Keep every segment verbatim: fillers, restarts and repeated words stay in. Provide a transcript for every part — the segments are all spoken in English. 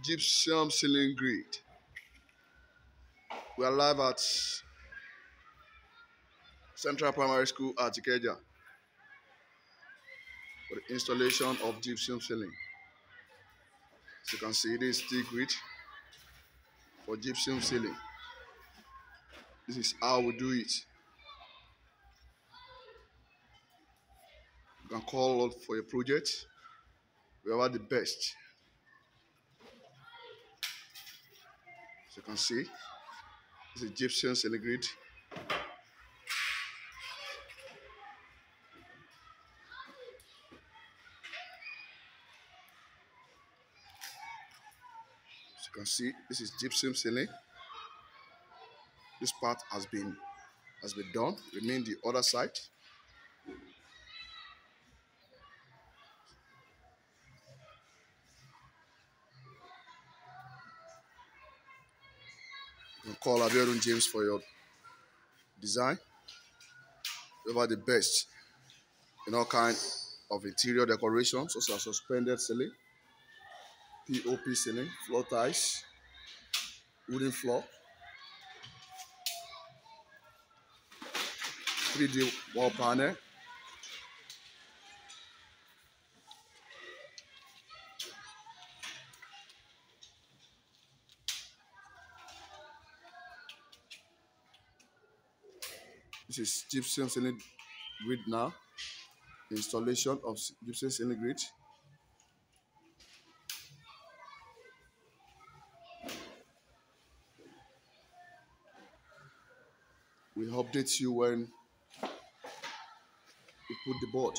Gypsum ceiling grid. We are live at Central Primary School at Ikeja for the installation of gypsum ceiling. As you can see, this is steel grid for gypsum ceiling. This is how we do it. You can call out for your project. We are the best. As you can see, this is gypsum ceiling grid. As you can see, this is gypsum ceiling. This part has been has been done. Remain the other side. You can call Abiodun James for your design. We are the best in all kinds of interior decorations, such as suspended ceiling, P O P ceiling, floor tiles, wooden floor, three D wall panel, this is gypsum ceiling grid now. Installation of gypsum ceiling grid. We update you when we put the board.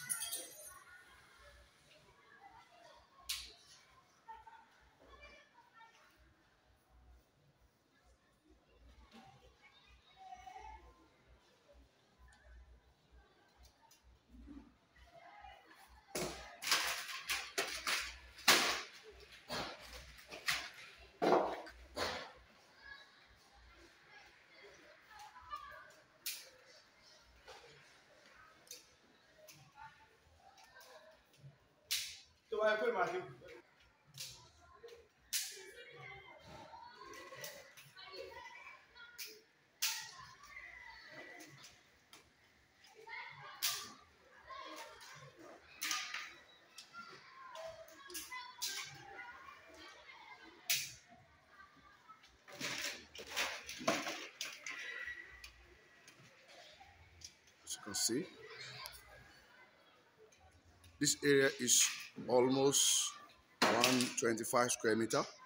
As you can see, this area is almost one hundred twenty-five square meter.